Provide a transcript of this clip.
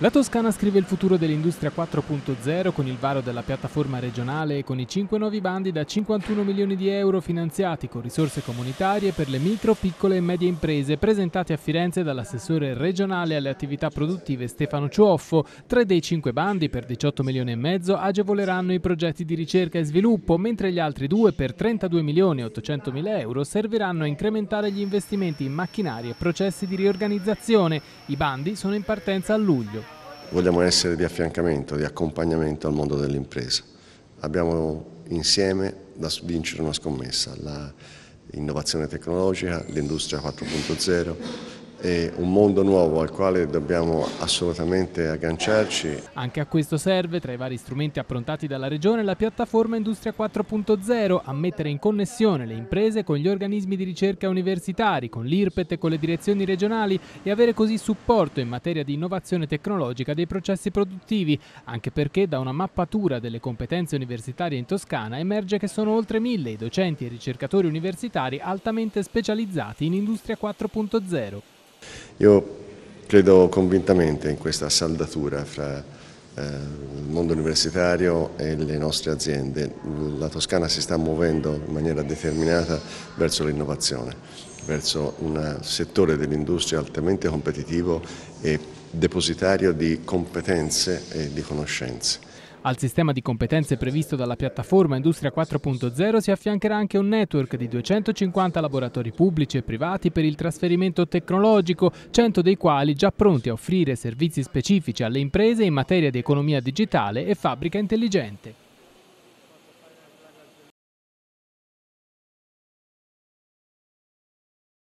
La Toscana scrive il futuro dell'Industria 4.0 con il varo della piattaforma regionale e con i 5 nuovi bandi da 51 milioni di euro finanziati con risorse comunitarie per le micro, piccole e medie imprese presentati a Firenze dall'assessore regionale alle attività produttive Stefano Ciuoffo. 3 dei 5 bandi per 18 milioni e mezzo agevoleranno i progetti di ricerca e sviluppo, mentre gli altri 2 per 32 milioni e 800 mila euro serviranno a incrementare gli investimenti in macchinari e processi di riorganizzazione. I bandi sono in partenza a luglio. Vogliamo essere di affiancamento, di accompagnamento al mondo dell'impresa. Abbiamo insieme da vincere una scommessa, l'innovazione tecnologica, l'industria 4.0 e un mondo nuovo al quale dobbiamo assolutamente agganciarci. Anche a questo serve, tra i vari strumenti approntati dalla Regione, la piattaforma Industria 4.0 a mettere in connessione le imprese con gli organismi di ricerca universitari, con l'IRPET e con le direzioni regionali e avere così supporto in materia di innovazione tecnologica dei processi produttivi, anche perché da una mappatura delle competenze universitarie in Toscana emerge che sono oltre 1000 i docenti e ricercatori universitari altamente specializzati in Industria 4.0. Io credo convintamente in questa saldatura fra il mondo universitario e le nostre aziende. La Toscana si sta muovendo in maniera determinata verso l'innovazione, verso un settore dell'industria altamente competitivo e depositario di competenze e di conoscenze. Al sistema di competenze previsto dalla piattaforma Industria 4.0 si affiancherà anche un network di 250 laboratori pubblici e privati per il trasferimento tecnologico, 100 dei quali già pronti a offrire servizi specifici alle imprese in materia di economia digitale e fabbrica intelligente.